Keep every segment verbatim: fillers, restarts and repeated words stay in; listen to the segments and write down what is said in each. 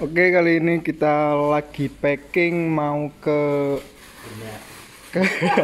Oke, kali ini kita lagi packing mau ke ke,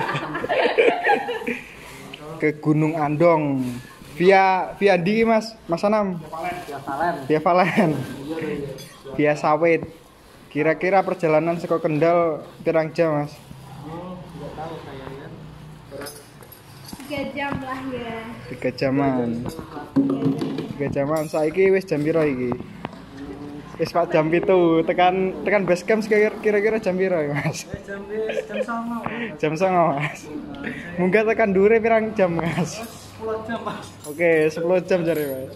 ke Gunung Andong via via di Mas, Mas Anam. Via Valen. Via Valen. Via Sawit. Kira-kira perjalanan seko Kendal pirang jam, Mas? Oh, enggak tahu kayaknya. tiga jam lah ya. tiga jaman. tiga jaman. Saiki wis jam piro iki? Wis Pak jam pitu, tekan tekan base camp kira-kira jam piro ya, Mas? Jam jam sama. Jam songo, Mas. Munggah tekan dure pirang jam, Mas? sepuluh jam, Mas. Oke, sepuluh jam jare, Mas.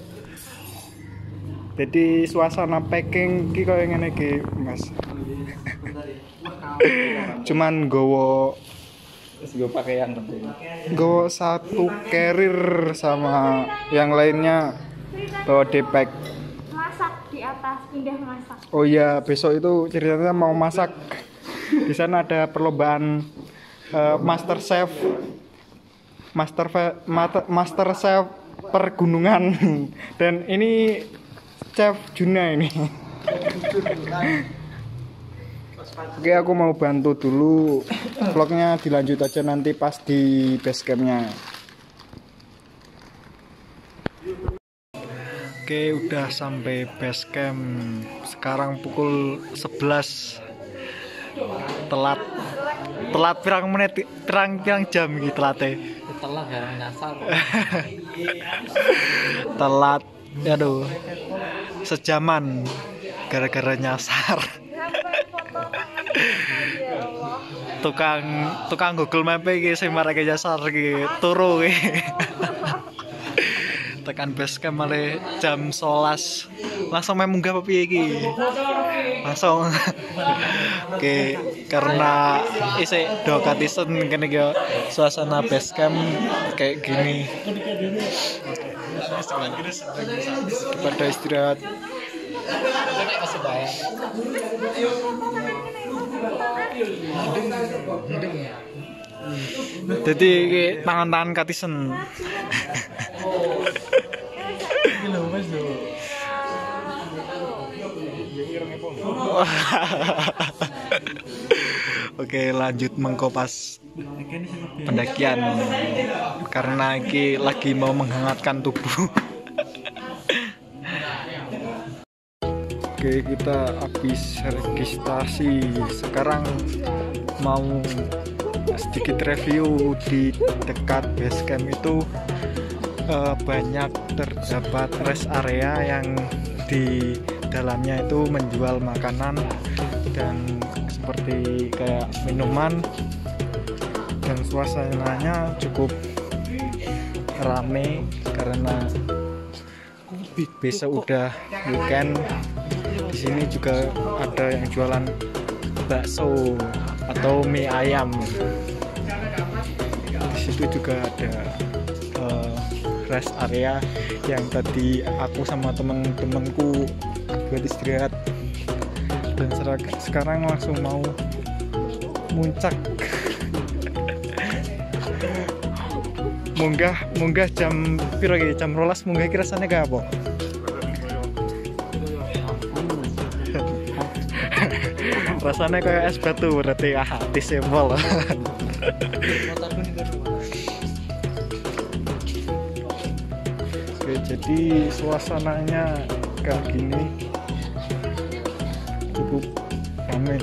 Jadi suasana packing ki koyo ngene iki, Mas. Cuman gowo Terus gue pakaian penting. gowo satu carrier sama yang lainnya bawa D-pack. Masak di atas, pindah masak. Oh iya, besok itu ceritanya mau masak. Di sana ada perlombaan uh, Master Chef. Master fe- mata- Master Chef pergunungan. Dan ini Chef Juna ini. Oke, aku mau bantu dulu. Vlognya dilanjut aja nanti pas di base campnya. Oke, udah sampai base camp. Sekarang pukul sebelas. Telat. Telat pirang menit, pirang pirang jam iki telate. Telah garang nyasar. Telat. Aduh. Sejaman gara-gara nyasar. Tukang tukang Google Map iki sing marake nyasar iki turu iki. Tekan base camp malah jam sebelas langsung main munggah apa piye iki langsung. Oke, karena isih do katisen kene iki suasana base camp kayak gini. Pada istirahat. Jadi tangan-tangan katisen. Oke, lanjut mengkopas pendakian karena iki lagi mau menghangatkan tubuh. Oke, kita habis registrasi. Sekarang mau sedikit review. Di dekat base camp itu uh, banyak terdapat rest area yang di dalamnya itu menjual makanan dan seperti kayak minuman, dan suasananya cukup rame karena besok udah weekend. Di sini juga ada yang jualan bakso atau mie ayam. Di situ juga ada uh, rest area yang tadi aku sama temen-temenku buat istirahat, dan sekarang langsung mau muncak. munggah munggah jam piro iki? Jam rolas munggah iki rasane kayak apa? Rasanya kayak es batu berarti. Ah, hati sembol. Oke, jadi suasananya kayak gini, cukup ramai.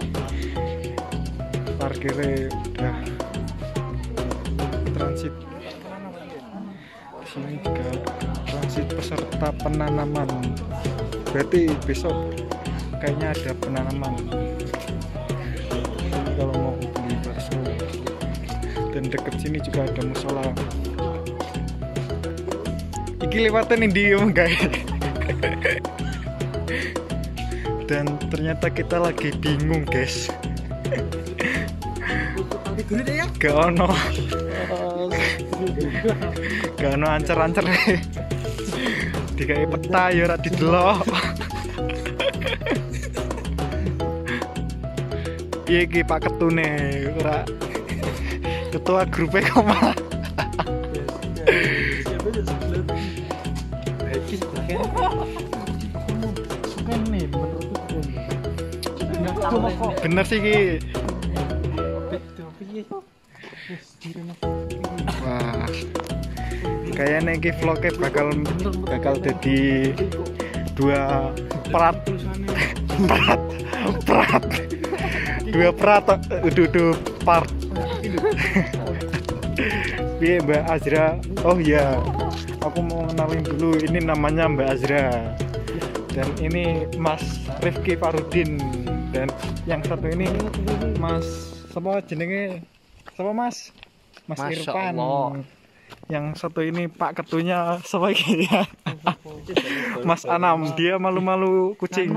Parkirnya udah transit. Di sini juga transit peserta penanaman. Berarti besok kayaknya ada penanaman kalau mau beli bakso. Dan deket sini juga ada musola. Iki lewatin ndi om guys. Dan ternyata kita lagi bingung guys. Gak ono Gak ono ancer-ancer. Dikai peta ya ora didelok. Piye iki Pak Ketune ora ketua grupe kok malah. Suka nih menurutku Bener sih ki. Wah. Kayaknya ki vlognya bakal bakal jadi dua perat perat perat dua perat udah dua part. Iya Mbak Azra. Oh ya, aku mau kenalin dulu, ini namanya Mbak Azra dan ini Mas Rifki Farudin dan yang satu ini Mas siapa jenenge siapa Mas Mas Masya Irfan. Allah. Yang satu ini Pak Ketunya siapa ini ya? Mas Anam, dia malu-malu kucing.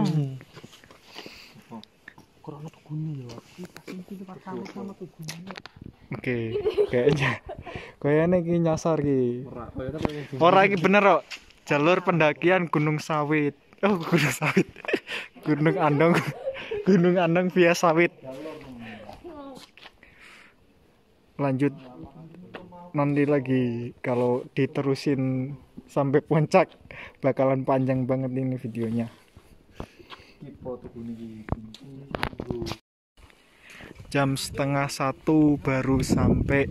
Oke, kayaknya kayaknya iki nyasar ki. Ora iki bener kok. Jalur pendakian Gunung Sawit. Oh, Gunung Sawit. Gunung Andong. Gunung Andong via Sawit. Lanjut nanti lagi kalau diterusin sampai puncak bakalan panjang banget ini videonya. Jam setengah satu baru sampai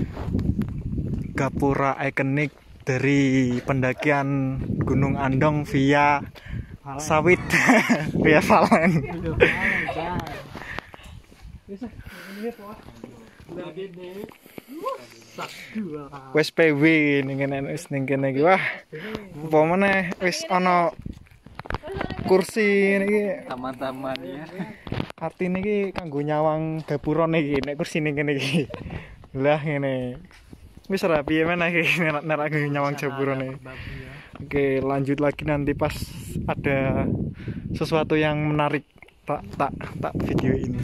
Gapura ikonik dari pendakian Gunung Andong via Sawit. Via Valen. Wes P W ning kene wis ning kene iki wah. Apa meneh wis ana kursi niki Taman-taman ya. artine iki kanggo nyawang gapura niki nek kursi ning kene iki. Lah ngene. Wis ora piye meneh iki nek nek nyawang gapura niki. Oke, lanjut lagi nanti pas ada sesuatu yang menarik tak tak tak video ini.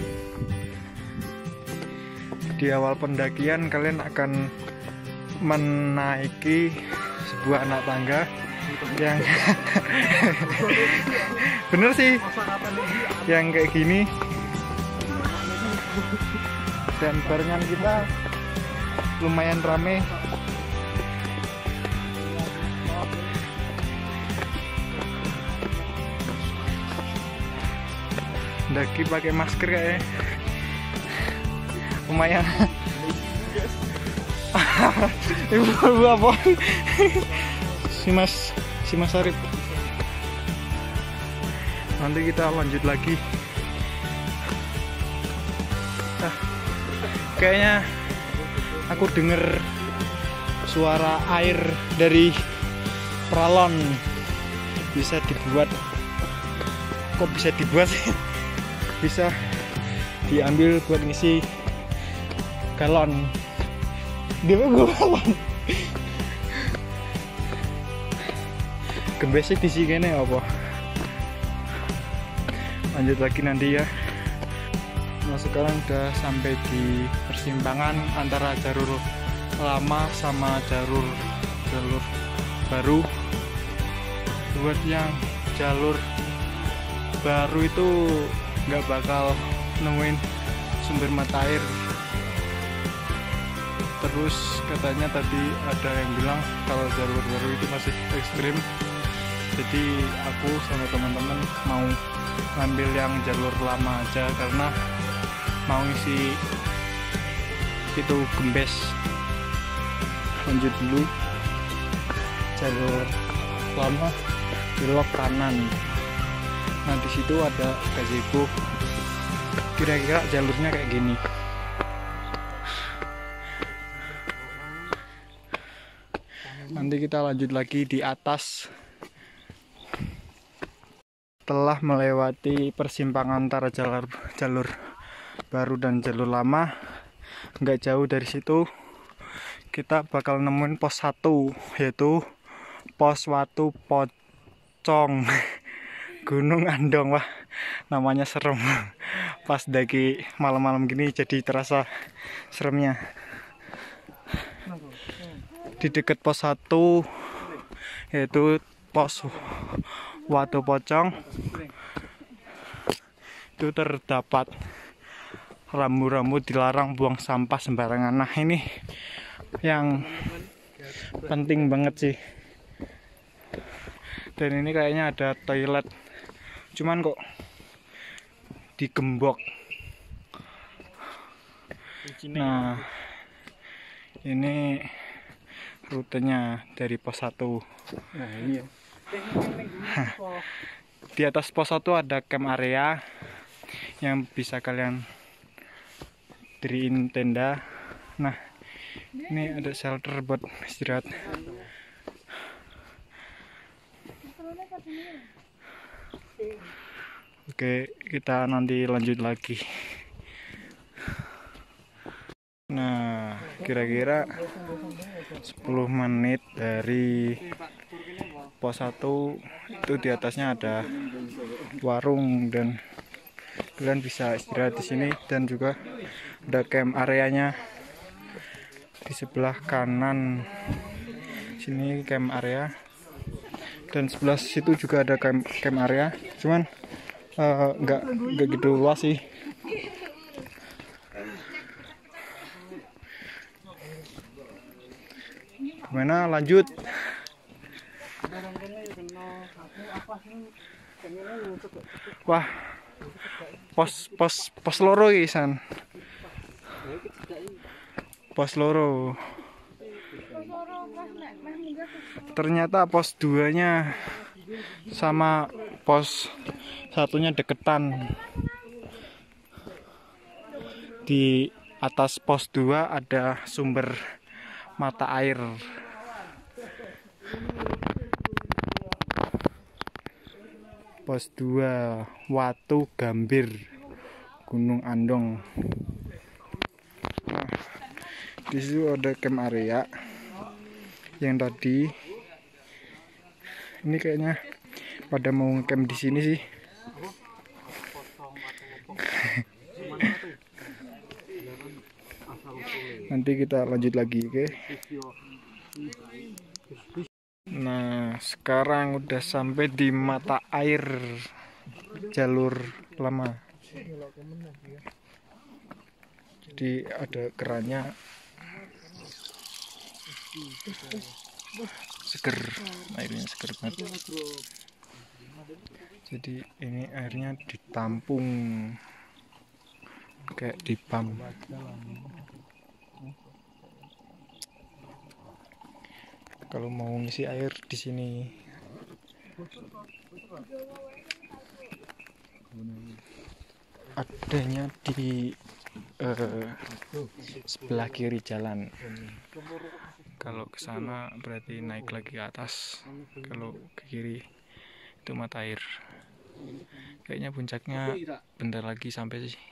Di awal pendakian kalian akan menaiki sebuah anak tangga yang bener sih yang kayak gini dan barengan kita lumayan rame. Daki pakai masker kayaknya lumayan. Ibu apa? Si Mas, si Mas Arif. Nanti kita lanjut lagi. Ah, kayaknya aku dengar suara air dari peralon. Bisa dibuat. Kok bisa dibuat sih? Bisa diambil buat ngisi galon. Dia gue galon. Gembesnya di sini apa? Lanjut lagi nanti ya. Nah sekarang udah sampai di persimpangan antara jalur lama sama jalur jalur baru. Buat yang jalur baru itu nggak bakal nemuin sumber mata air. Terus katanya tadi ada yang bilang kalau jalur baru itu masih ekstrim. Jadi aku sama teman-teman mau ngambil yang jalur lama aja karena mau isi itu gembes. Lanjut dulu jalur lama belok kanan. Nah di situ ada gazebo. Kira-kira jalurnya kayak gini. Nanti kita lanjut lagi di atas. Setelah melewati persimpangan antara jalur jalur baru dan jalur lama, nggak jauh dari situ kita bakal nemuin pos satu, yaitu pos Watu Pocong Gunung Andong. Wah namanya serem. Pas daki malam-malam gini jadi terasa seremnya. Di dekat pos satu yaitu pos Watu Pocong itu terdapat rambu-rambu dilarang buang sampah sembarangan. Nah ini yang penting banget sih. Dan ini kayaknya ada toilet, cuman kok di Gembok. Nah, ini rutenya dari pos satu. Nah, ini ya. Di atas pos satu ada camp area yang bisa kalian diriin tenda. Nah, ini ada shelter buat istirahat. Oke, kita nanti lanjut lagi. Nah, kira-kira sepuluh menit dari pos satu itu di atasnya ada warung dan kalian bisa istirahat di sini, dan juga ada camp areanya di sebelah kanan. Sini camp area dan sebelah situ juga ada camp, camp area, cuman uh, nggak nggak gitu luas sih. Gimana lanjut? Wah, pos pos pos loro isan. Pos loro. Ternyata pos duanya sama pos satunya deketan. Di atas pos dua ada sumber mata air. Pos dua Watu Gambir, Gunung Andong. Nah, di situ ada camp area yang tadi. Ini kayaknya pada mau camp di sini sih. Nanti kita lanjut lagi, oke? Nah, sekarang udah sampai di mata air jalur lama. Jadi ada kerannya, seger, airnya seger banget. Jadi ini airnya ditampung kayak di pam. Kalau mau ngisi air di sini. Adanya di uh, sebelah kiri jalan. Kalau ke sana berarti naik lagi ke atas. Kalau ke kiri itu mata air. Kayaknya puncaknya bentar lagi sampai sih.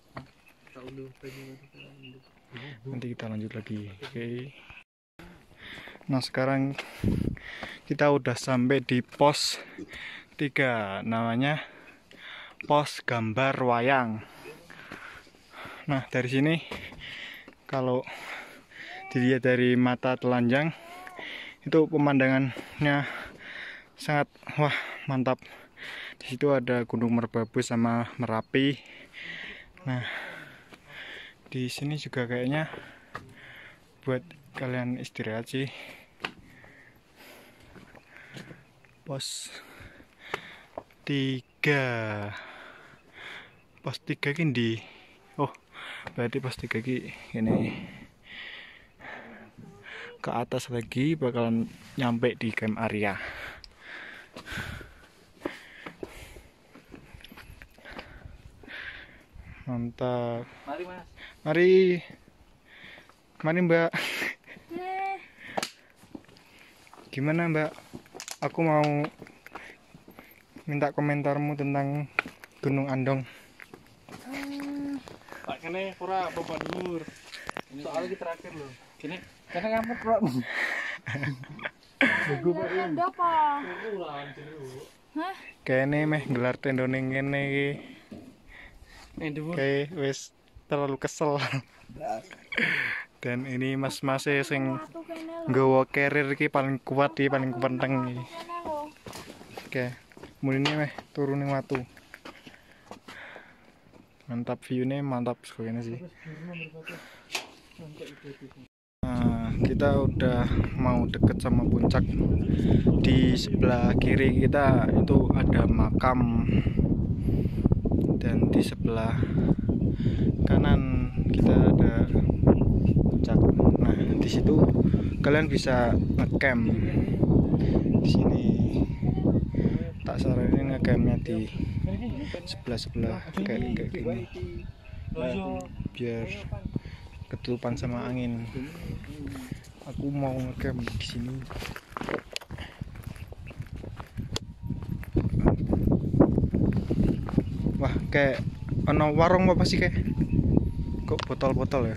Nanti kita lanjut lagi. Oke. Okay. Nah, sekarang kita udah sampai di pos tiga, namanya pos gambar wayang. Nah, dari sini kalau dilihat dari mata telanjang itu pemandangannya sangat wah mantap. Di situ ada Gunung Merbabu sama Merapi. Nah, di sini juga kayaknya buat kalian istirahat sih. Pos tiga, pos tiga ini, oh berarti pos tiga ini ini ke atas lagi bakalan nyampe di camp area. Mantap. Mari mas. Mari, mari mbak. Gimana mbak? Aku mau minta komentarmu tentang Gunung Andong. Hmm. Pak kene ora apa dhuwur. Soalnya kita terakhir loh. Kene kene kamu kok. Bego Pak. Ada apa? Hah? Kayaknya meh gelar tendone ngene iki. Nek dhuwur. Kayak wis terlalu kesel. Dan ini mas-mas sing nggawa carrier iki paling kuat iki, paling kepenteng iki. Oke, muline meh turune watu. Mantap view-nya, mantap sekali sih. Nah, kita udah mau deket sama puncak. Di sebelah kiri kita itu ada makam Dan di sebelah kanan kita ada puncak. Nah, di situ kalian bisa ngecamp. Di sini tak saranin ngecampnya di sebelah-sebelah kayak kayak gini. Biar ketutupan sama angin. Aku mau ngecamp di sini. Wah, kayak ono warung apa sih kayak? Kok botol-botol ya?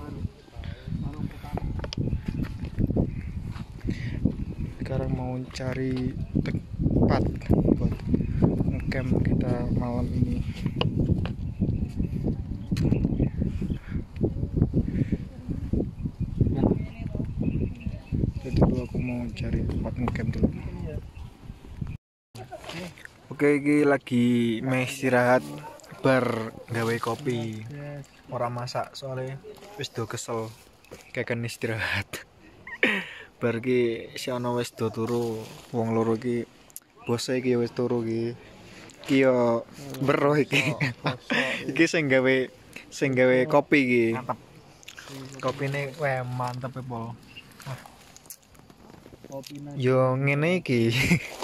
Sekarang mau cari tempat buat ngecamp kita malam ini. Jadi dulu aku mau cari tempat ngecamp dulu. Oke, iki lagi meh istirahat bar gawe kopi. Ora masak soalnya wis do kesel kayak kan istirahat. Bar ki si ana wis do turu, wong loro ki bose iki wis turu ki. Ki yo bero iki. Iki sing gawe sing gawe kopi iki. Mantap. Kopine weh mantep e, Pol. Kopine. Yo ngene iki.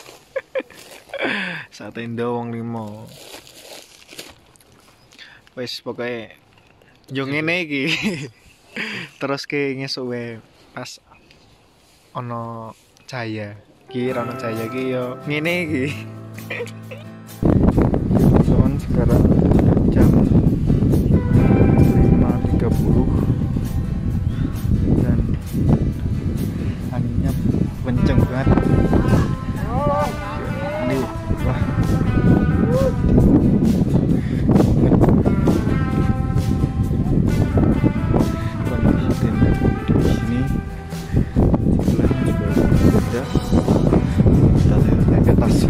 Sate Indo wong limo. Wis pokoke yo ngene iki. Terus ke ngesuk wae pas ono cahaya. Ki ra ono cahaya ki yo ngene iki. Soalnya sekarang jam lima tiga puluh dan anginnya kenceng banget. Ini wah kondisi tenda di sini sebelahnya juga ada. Kita lihat naik ke atas.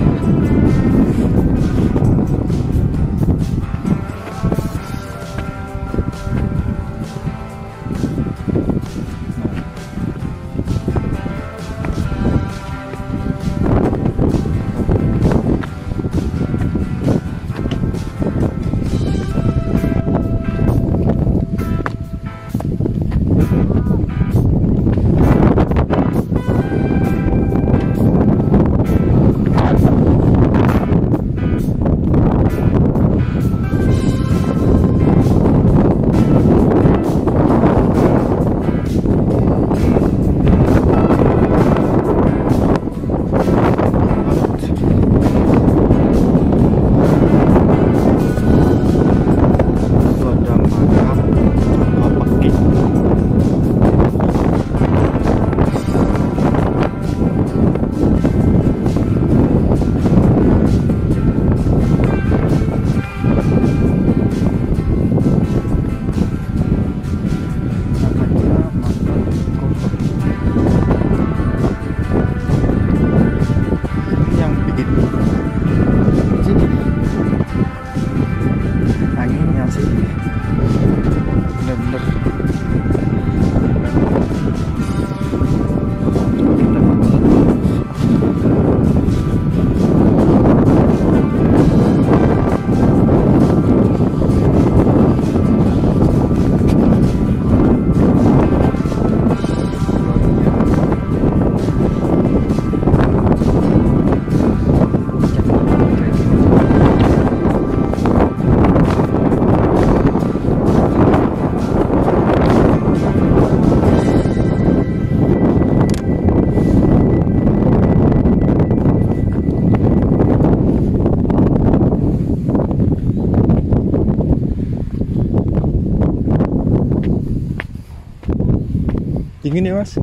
Dingin ya mas? Oh,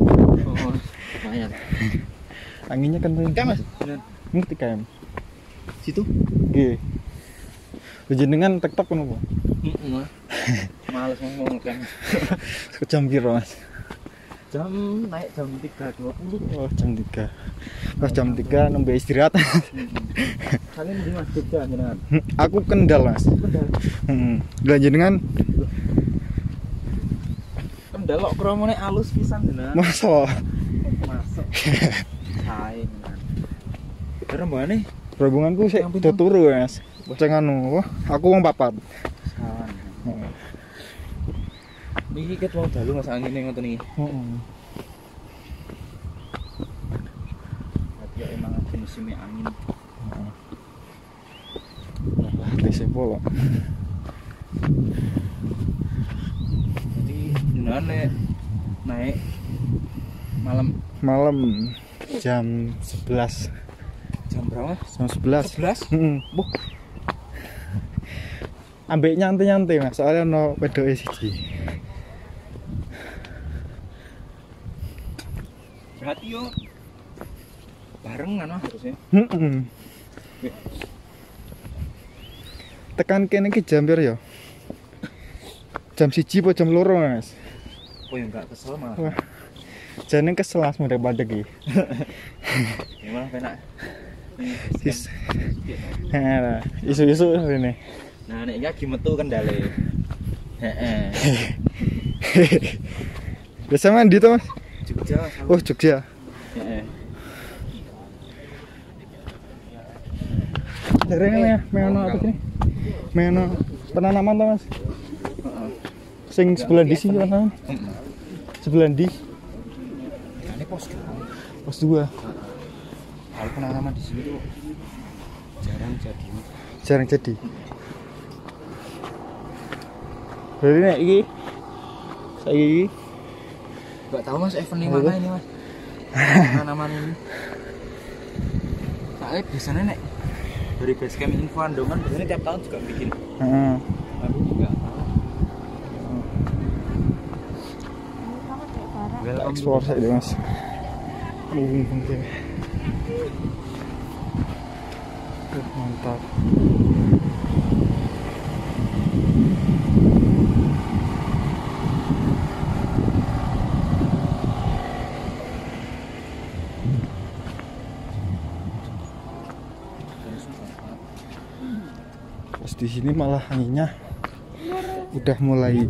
lumayan. Anginnya kenceng. Tiga mas? Ngerti kan? Situ? Oke. Jenengan tektok kan apa? Heeh. Males ngomong kan. Jam piro mas? Jam naik jam tiga dua puluh. Oh jam tiga. Pas jam tiga nembe istirahat. Kalian di Mas Jogja jenengan? Aku Kendal mas. Kendal. Heeh. Lah jenengan? Kendal kok kromone alus pisan jenengan. Masa? Masuk. Sae jenengan. Rombongane Rombonganku sik do turu, Mas. Ceng anu, aku wong papat. Heeh. Iki ket wong dalu Mas angine ngoten iki. Heeh. Berarti emang ada musim angin. Heeh. Lah, tese polo. Jadi jenenge naik malam Malam jam sebelas. jam berapa? Jam sebelas. sebelas? Heeh. Buh, Ambek nyantai-nyantai, Mas. Soalnya ono wedoke siji. berarti yo barengan Mas harusnya. Heeh. Tekan kene iki jam piro ya? Jam siji apa jam loro, Mas? Oh ya enggak kesel malah. Wah. Jane kesel Mas daripada iki. Ya malah penak. Is. Heeh, isu-isu rene. Nah, nek iki metu kendale. Heeh. Biasa mandi to, Mas? Jogja. Oh, Jogja. Heeh. Dereng ya, meono apa sini? Meono penanaman to, Mas? Heeh. Sing sebelah di sini penanaman. Heeh. Sebelah di Ini pos dua. pos dua. Kalau penanaman di sini tuh jarang jadi. Jarang jadi. Berarti nek iki saiki iki Enggak tahu Mas event yang mana ini Mas. Penanaman ini. Soalnya biasanya nek dari basecamp info Andongan biasanya tiap tahun juga bikin. heeh. Aku juga tahu. Welcome Explore saja, Mas. Uh, mungkin. Uh, mantap. Pas di sini malah anginnya udah mulai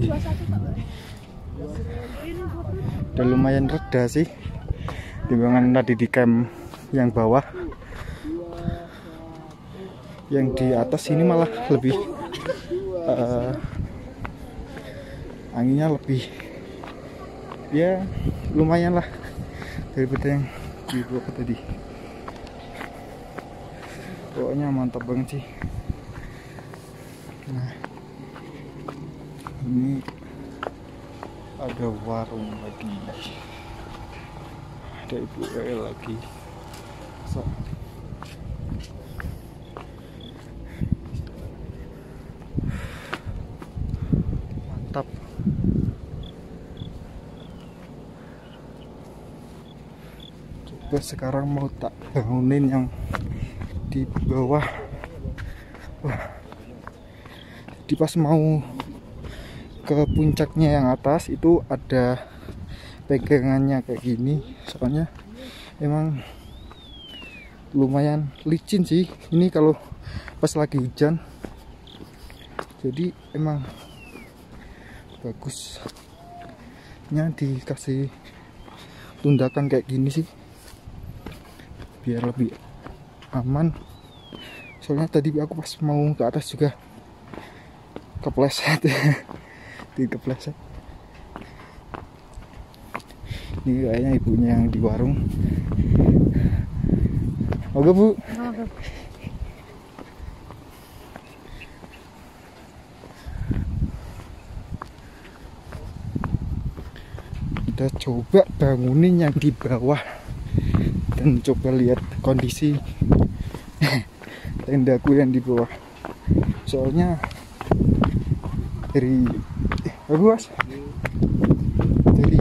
udah lumayan reda sih timbangan tadi di camp yang bawah. Yang di atas ini malah lebih uh, anginnya lebih ya lumayan lah daripada yang di bawah tadi. Pokoknya mantap banget sih. Nah, ini ada warung lagi, ada ibu El lagi. So, mantap. Coba sekarang mau tak bangunin yang di bawah. Wah, di pas mau ke puncaknya yang atas itu ada pegangannya kayak gini, soalnya emang lumayan licin sih ini kalau pas lagi hujan, jadi emang bagusnya dikasih tundakan kayak gini sih biar lebih aman. Soalnya tadi aku pas mau ke atas juga kepleset di kepleset. Ini kayaknya ibunya yang di warung. Oke Bu. Oke. Kita coba bangunin yang di bawah dan coba lihat kondisi tendaku yang di bawah. Soalnya dari eh, bagus dari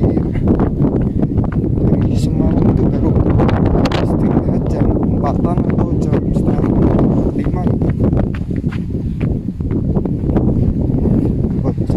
dari semalam itu baru istirahat jam empatan atau jam setengah lima. Bagus.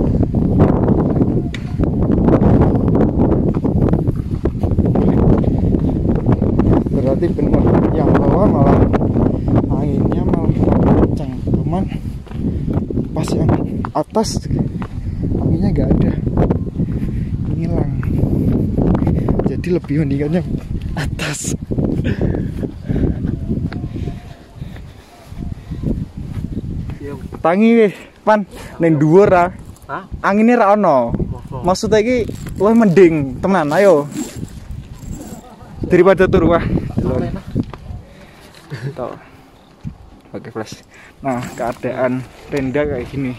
Berarti benar yang bawah malah anginnya malah kencang, cuman pas yang atas anginnya nggak ada, ngilang. Jadi lebih mendingan yang atas. Tangi wis, Pan, ning dhuwur ah. Hah? Angine ra ono. Maksudnya iki luwih mending, temenan, ayo. Daripada turu wah. Tuh. Oke, flash. Nah, keadaan tenda kayak gini.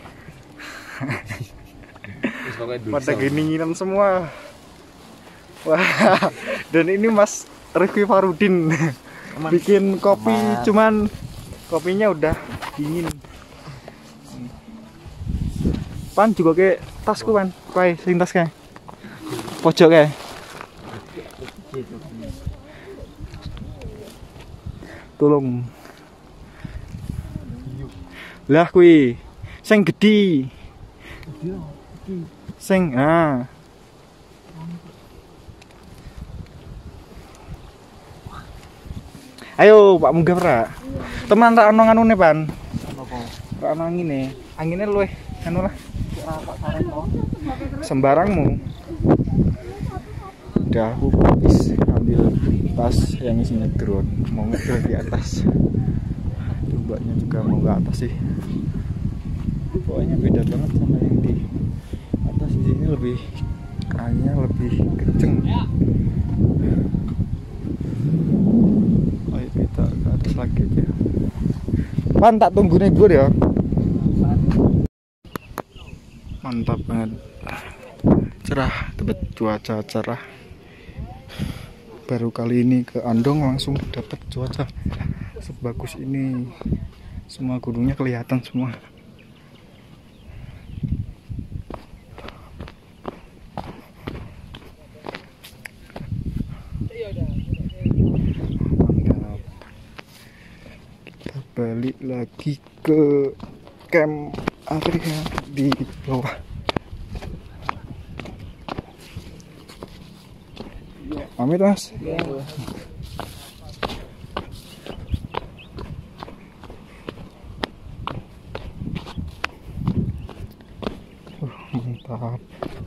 Pada geninginan semua. Wah, dan ini Mas Rifki Farudin bikin kopi, Aman. Cuman kopinya udah dingin. Pan juga kayak tasku Pan, kayak sing tas kayak pojok kayak. Tolong. Lah kui, sing gede. Sing ah. Ayo Pak Munggah pra. Teman ra ono nganune Pan. Ra ono angine. Angine luwih anu lah. Sembarangmu. Udah aku habis ambil tas yang isinya drone, mau ngedrone di atas. Combanya juga mau ke atas sih. Pokoknya beda banget sama yang di atas. Di sini lebih kayaknya lebih kenceng. Ayo kita ke atas lagi aja. Pan tak tunggu nih gue ya. Mantap banget. Cerah, dapat cuaca cerah. Baru kali ini ke Andong langsung dapat cuaca sebagus ini. Semua gunungnya kelihatan semua. Mantap. Kita balik lagi ke camp Atria di bawah. Pamit Mas. Ya. Uh, mantap.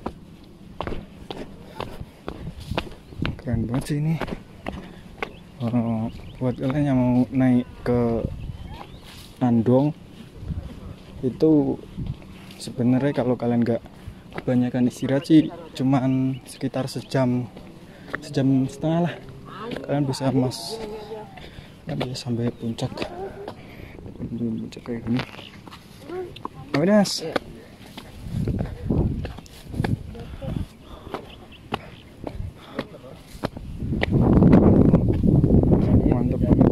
Keren banget sih ini. Uh, buat kalian yang mau naik ke Andong itu sebenarnya kalau kalian nggak kebanyakan istirahat sih cuman sekitar sejam sejam setengah lah kalian bisa mas kan bisa sampai puncak puncak kayak gini. Oke Mas. Mantap banget.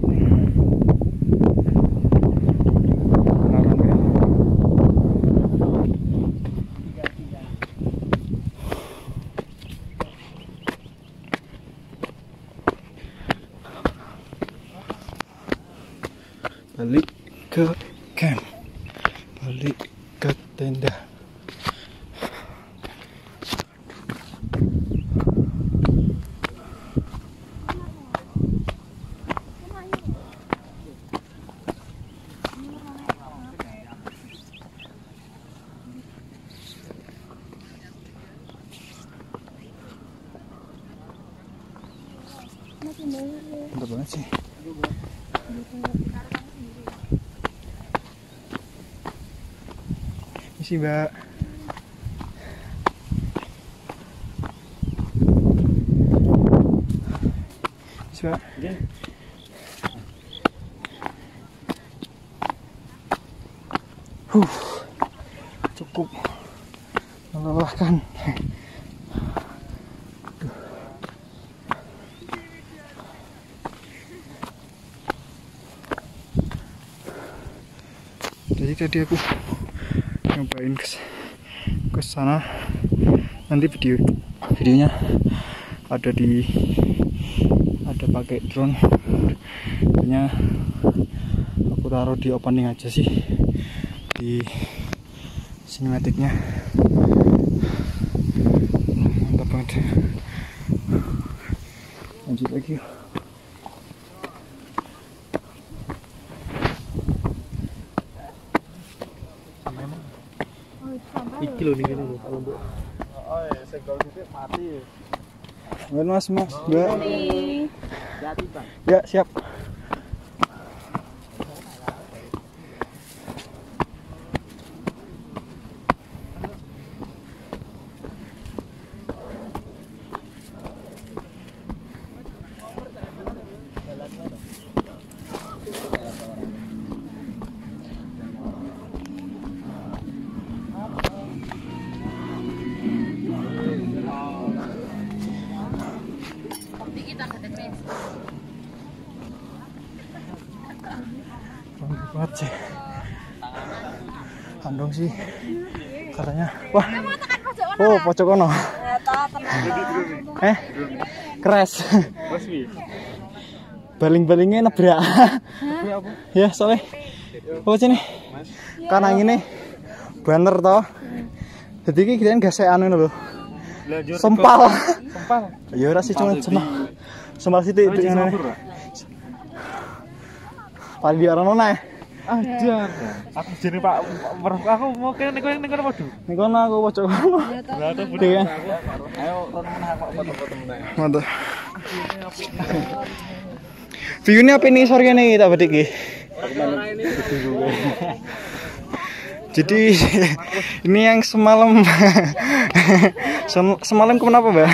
Balik ke camp, balik ke tenda. Mantap banget sih. Isi Mbak. Isi Mbak. Huh, cukup melelahkan. Jadi tadi aku nyobain ke ke sana. Nanti video videonya ada di ada pakai drone. Kayaknya aku taruh di opening aja sih di sinematiknya. Mantap banget. Lanjut lagi yuk. Iki lho nih gini kalau untuk oh ya segol titik mati. Mas, Mas, Mbak. Hati, Bang. Ya, siap. Banget sih. Andong sih. Katanya. Wah. Oh, pojok kono. Eh. Keras. Baling-balingnya nebrak. Ya, soalnya. Oh, sini. Karena ini banner toh. Jadi iki kalian gasekan ngono lho. Sempal. Sempal. Ya ora sih cuma sempal. Sempal situ itu ngene. Pali di orang nona. Ajar. Aku jene Pak, aku mau kene niku ning kono padha. Ning kono aku pojok kono. Lah to Gede kan? Ayo temen aku foto-foto meneh. Mantap. View-nya apa ini sore ini kita batik iki? Jadi ini yang semalam Sem- semalam kenapa Mbak?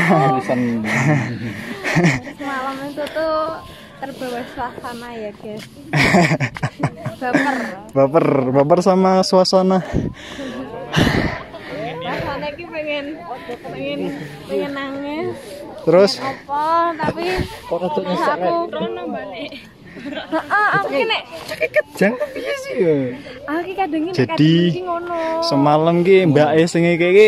Semalam itu tuh terbawa suasana ya guys. Baper. Baper, baper sama suasana. Suasana ini pengen pengen pengen nangis. Terus Apa tapi aku krono balik. Heeh, aku ki nek kejang piye sih ya? aku ki kadang nek Jadi, kadang iki ngono. semalam ki Mbak E sing iki iki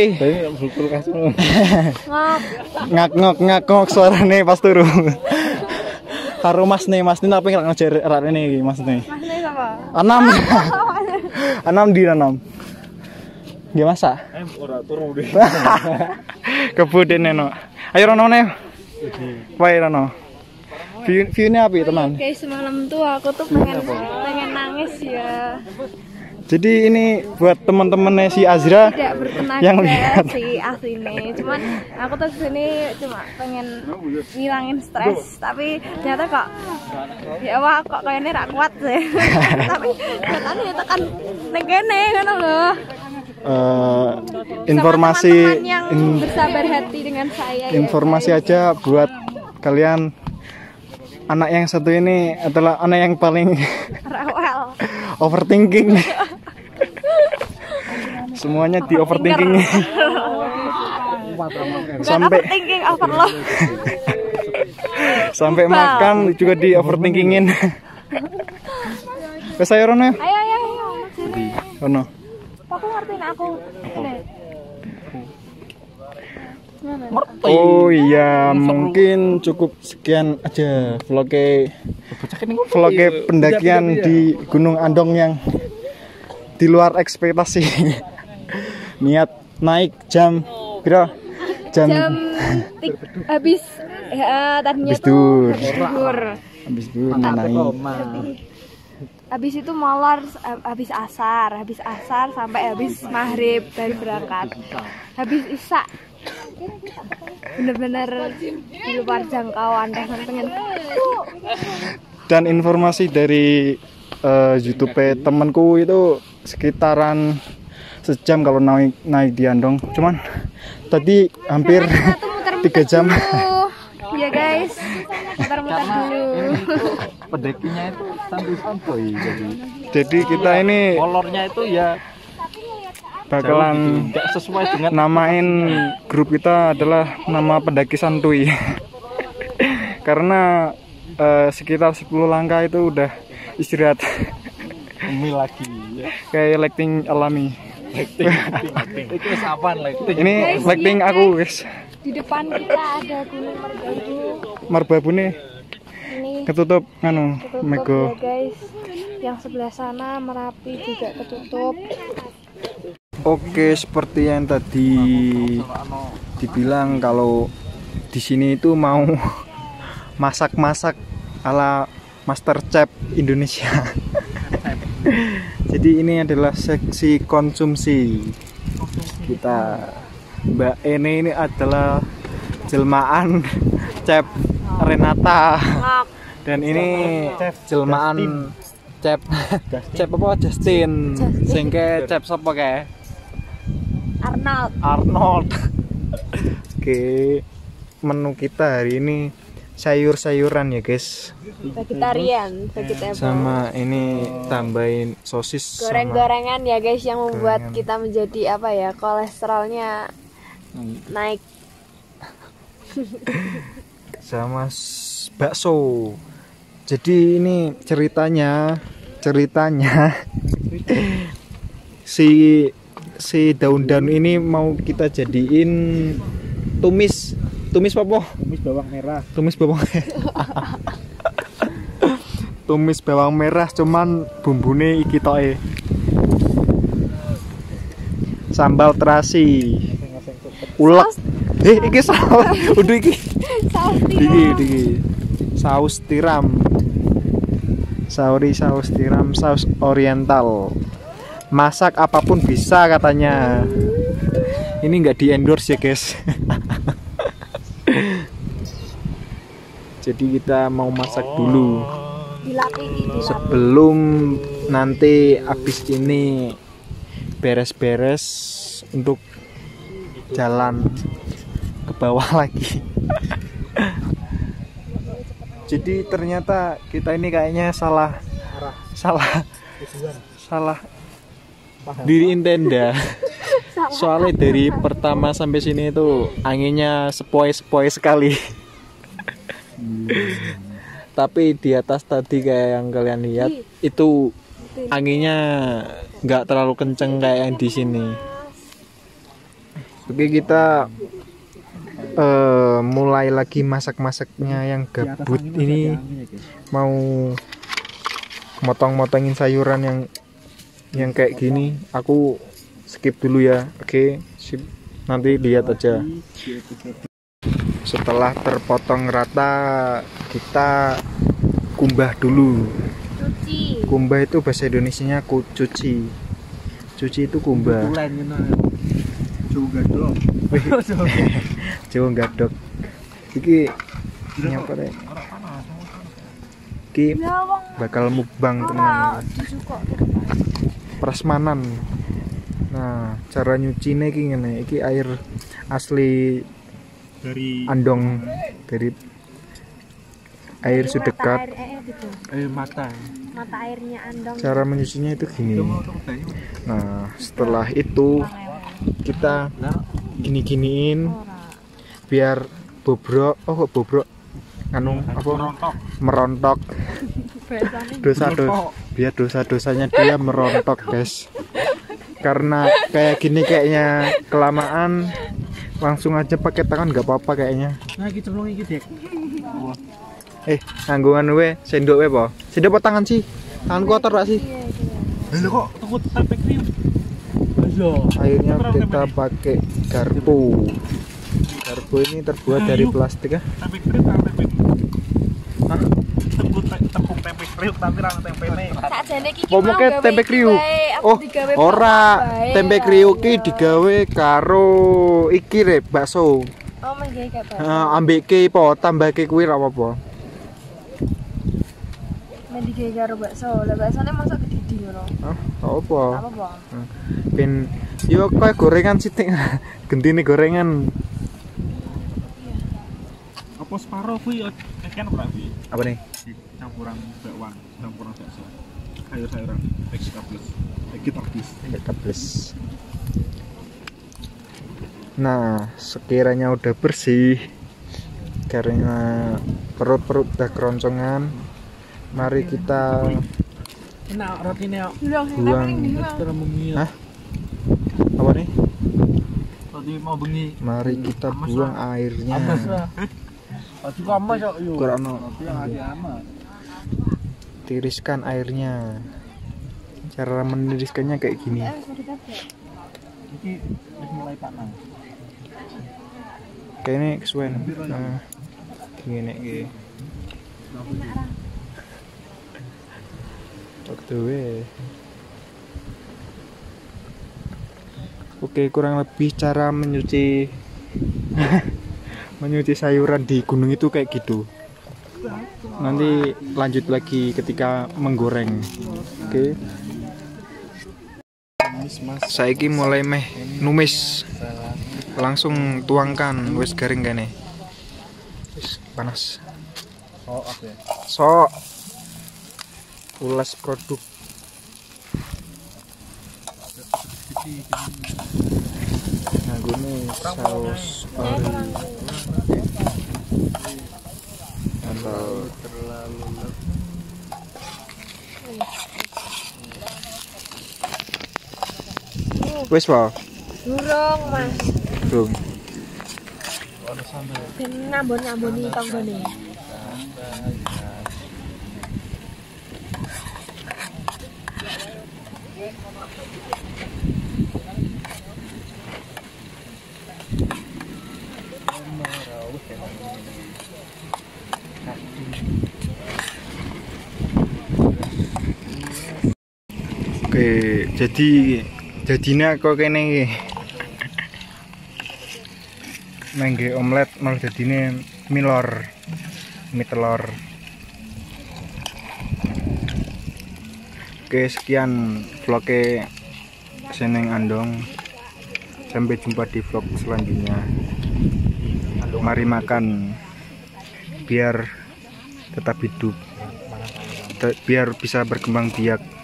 ngak ngok ngak ngok suarane pas turu. Karo Mas nih, Mas nih tapi nggak ngejar rene iki Mas nih. Mas ini siapa? Anam. Anam di Anam. Nggih masak. Eh ora turu deh. Kebuden eno. Ayo Rono ne. Wae Rono. View view-nya apa ya, teman? Guys, semalam tuh aku tuh pengen pengen nangis ya. Jadi ini buat teman-temannya si Azra Tidak bertenaga yang lihat. sih aslinya. Cuman aku tuh kesini cuma pengen ngilangin stres. Tapi ternyata kok ya wah kok kayaknya rak kuat sih. Tapi katanya tekan negene kan loh. Eh, informasi Teman-teman yang in- bersabar hati dengan saya. informasi ya, aja buat kalian. Anak yang satu ini adalah anak yang paling Rawel. overthinking. Semuanya di overthinking. Sampai Thinking overload. sampai makan juga di overthinkingin. Wes ayo Rono. Ayo ayo ayo. Sini. Rono. Aku ngertiin aku. Ini. Oh iya, mungkin cukup sekian aja vlognya vlognya pendakian di Gunung Andong yang di luar ekspektasi. Niat naik jam berapa? Jam, Jam tik, habis ya tadinya Habis tuh dur. habis dur. habis itu naik. Habis itu molor habis asar, habis asar sampai habis maghrib baru berangkat. Habis isya bener-bener di luar jangkauan deh pengen. Dan informasi dari uh, YouTube temanku itu sekitaran sejam kalau naik naik di Andong. Cuman tadi hampir tiga jam. Ya guys, muter-muter dulu. Pendakinya itu santuy-santuy jadi. Jadi kita ini Kolornya itu ya bakalan nggak sesuai dengan namain grup kita adalah nama pendaki santuy. Karena uh, sekitar sepuluh langkah itu udah istirahat. Umi lagi ya. Kayak lighting alami. Lighting, lighting. Itu apaan lighting? Ini lighting aku guys. Di depan kita ada Gunung Merbabu. Merbabu nih Ini ketutup nganu ketutup Mego. ya guys. Yang sebelah sana Merapi juga ketutup. Oke, seperti yang tadi dibilang kalau di sini itu mau masak-masak ala Master Chef Indonesia. Jadi ini adalah seksi konsumsi kita. Mbak Ene ini adalah jelmaan Chef Renata. Dan ini jelmaan Chef Chef apa Justin. Sing ke Chef sapa kae? Arnold. Arnold. Oke, menu kita hari ini sayur-sayuran ya guys. Vegetarian, vegetable. Sama ini tambahin sosis sama Goreng-gorengan ya guys yang membuat Gorengan. kita menjadi apa ya, kolesterolnya naik. sama s- bakso. Jadi ini ceritanya ceritanya si si daun-daun ini mau kita jadiin tumis tumis apa? Tumis bawang merah. Tumis bawang tumis bawang merah, cuman bumbune iki toke. Sambal terasi. Ulek. Eh iki saus. Udah iki. Saus Iki iki. Saus tiram. Sauri saus tiram, saus oriental. Masak apapun bisa katanya. Ini nggak di endorse ya guys. Jadi kita mau masak dulu sebelum nanti habis ini beres-beres untuk jalan ke bawah lagi. Jadi ternyata kita ini kayaknya salah salah salah diriin tenda. Soalnya dari pertama sampai sini itu anginnya sepoi-sepoi sekali. Tapi di atas tadi kayak yang kalian lihat itu anginnya nggak terlalu kenceng kayak yang di sini. Oke, kita uh, mulai lagi masak-masaknya yang gabut ini. Mau motong-motongin sayuran yang yang kayak gini. Aku skip dulu ya. Oke, sip. Nanti lihat aja. Setelah terpotong rata, kita kumbah dulu. Cuci. Kumbah itu bahasa Indonesianya ku cuci. Cuci itu kumbah. Jawa gadok. Jawa gadok. Iki nyapa rek? Iki bakal mukbang teman. Prasmanan. Nah, cara nyucine iki ngene. Iki air asli Dari Andong, dari air Sudekat. Air mata. Mata airnya Andong. Cara menyucinya itu gini. Nah, setelah itu kita gini-giniin biar bobrok. Oh, kok bobrok? Anu apa? Merontok. Dosa-dosa. Biar dosa-dosanya dia merontok, guys. Karena kayak gini kayaknya kelamaan, langsung aja pakai tangan nggak apa-apa kayaknya. Nah, kita belum iki, Dek. Eh, nganggungan we, sendok we po. Sendok apa tangan sih? Tangan kotor gak sih? Lho kok takut tempe kriuk. Akhirnya kita pakai garpu. Garpu ini terbuat dari plastik ya. Tempe kriuk kan tempe. Hah? Tepung tepung tempe kriuk tapi ra tempene. Sakjane iki Pomoke tempe kriuk. Oh, ora. Tempe kriuk iki digawe karo iki rek bakso. Oh, menggawe kayak bakso. Heeh, ambeke po, tambahke kuwi ra apa-apa. Mendike karo bakso. Lah baksone masak gedhi ngono. Hah? Apa? Apa, Ben yo kayak gorengan sithik. Gentine gorengan. Apa separo kuwi kan ora kuwi? Apa nih? Campuran bakwan, campuran bakso. Sayur-sayuran vegetables. Vegetables. Vegetables. Nah, sekiranya udah bersih, karena perut-perut udah keroncongan, mari kita Enak rotine kok. buang. Hah? Apa nih? Roti mau bengi. Mari kita buang airnya. Roti kamas kok yo. Kurang amat. tiriskan airnya. Cara meniriskannya kayak gini. Iki wis mulai panas. Kayaknya kesuwen. Nah, gini iki. Waktu we. Oke, kurang lebih cara menyuci menyuci sayuran di gunung itu kayak gitu. Nanti lanjut lagi ketika menggoreng. Oke. Saiki mulai meh numis. Langsung tuangkan, wis garing kene. Wis panas. Oh, oke. Sok. Ulas produk. Nah, gini saus ori. Atau Wis po. Durung, Mas. Belum. Ben ngambon-ngamboni tanggane. Oke, jadi jadinya kok kene iki. Mengge omelet malah jadine milor. Mie telur. Oke, sekian vlognya Seneng Andong. Sampai jumpa di vlog selanjutnya. Mari makan biar tetap hidup, biar bisa berkembang biak.